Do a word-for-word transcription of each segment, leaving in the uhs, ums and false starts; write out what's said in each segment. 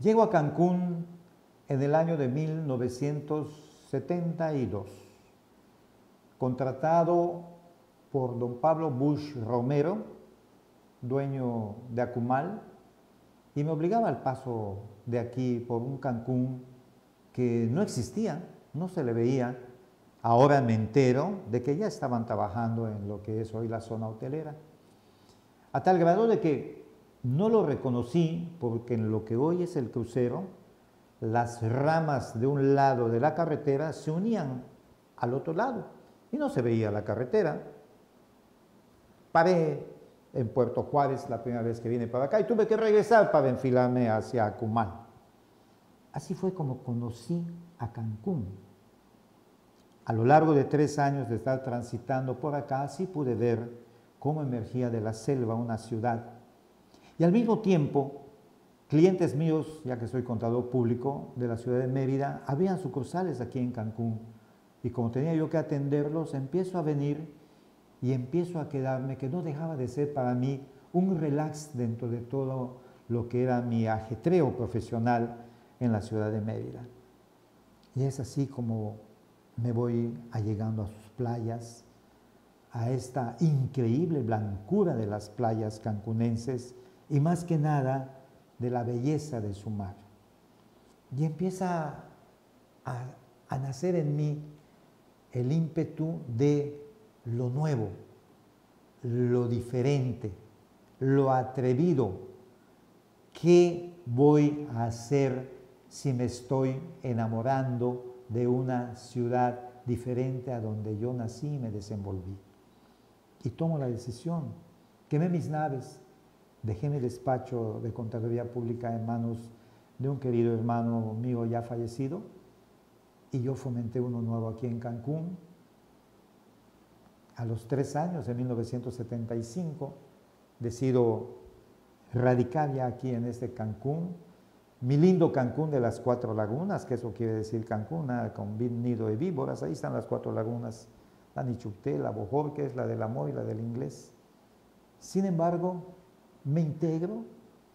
Llego a Cancún en el año de mil novecientos setenta y dos, contratado por don Pablo Bush Romero, dueño de Acumal, y me obligaba al paso de aquí por un Cancún que no existía, no se le veía. Ahora me entero de que ya estaban trabajando en lo que es hoy la zona hotelera, a tal grado de que no lo reconocí porque en lo que hoy es el crucero, las ramas de un lado de la carretera se unían al otro lado y no se veía la carretera. Paré en Puerto Juárez la primera vez que vine para acá y tuve que regresar para enfilarme hacia Acumal. Así fue como conocí a Cancún. A lo largo de tres años de estar transitando por acá, sí pude ver cómo emergía de la selva una ciudad. Y al mismo tiempo, clientes míos, ya que soy contador público de la ciudad de Mérida, habían sucursales aquí en Cancún. Y como tenía yo que atenderlos, empiezo a venir y empiezo a quedarme, que no dejaba de ser para mí un relax dentro de todo lo que era mi ajetreo profesional en la ciudad de Mérida. Y es así como me voy allegando a sus playas, a esta increíble blancura de las playas cancunenses y más que nada de la belleza de su mar. Y empieza a, a nacer en mí el ímpetu de lo nuevo, lo diferente, lo atrevido. ¿Qué voy a hacer si me estoy enamorando de una ciudad diferente a donde yo nací y me desenvolví? Y tomo la decisión, quemé mis naves, dejé mi despacho de contaduría pública en manos de un querido hermano mío ya fallecido y yo fomenté uno nuevo aquí en Cancún. A los tres años, en mil novecientos setenta y cinco, decido radicar ya aquí en este Cancún, mi lindo Cancún de las Cuatro Lagunas, que eso quiere decir Cancún, con nido de víboras. Ahí están las cuatro lagunas, la Nichupté, la Bojorquez, la del Amor y la del Inglés. Sin embargo, me integro,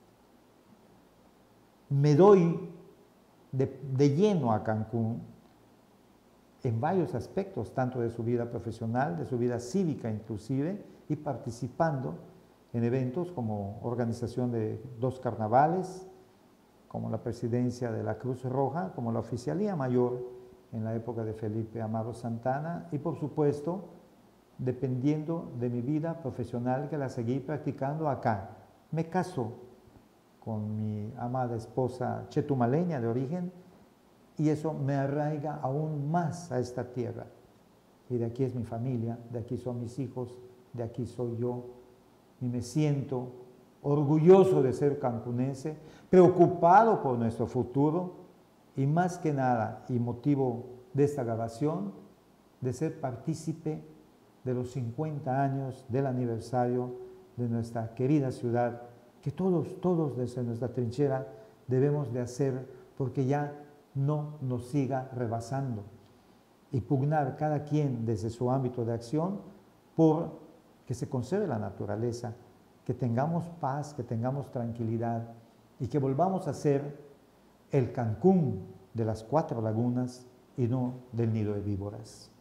me doy de, de lleno a Cancún en varios aspectos, tanto de su vida profesional, de su vida cívica inclusive, y participando en eventos como organización de dos carnavales, como la presidencia de la Cruz Roja, como la oficialía mayor en la época de Felipe Amaro Santana y por supuesto dependiendo de mi vida profesional que la seguí practicando acá. Me caso con mi amada esposa chetumaleña de origen y eso me arraiga aún más a esta tierra. Y de aquí es mi familia, de aquí son mis hijos, de aquí soy yo y me siento orgulloso de ser cancunense, preocupado por nuestro futuro y más que nada, y motivo de esta grabación, de ser partícipe de los cincuenta años del aniversario de nuestra querida ciudad, que todos, todos desde nuestra trinchera debemos de hacer porque ya no nos siga rebasando y pugnar cada quien desde su ámbito de acción por que se conserve la naturaleza, que tengamos paz, que tengamos tranquilidad y que volvamos a ser el Cancún de las Cuatro Lagunas y no del nido de víboras.